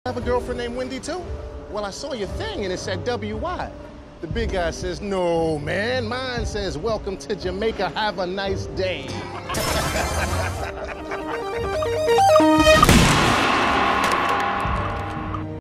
Have a girlfriend named Wendy, too? Well, I saw your thing, and it said W.Y. The big guy says, no, man. Mine says, welcome to Jamaica. Have a nice day.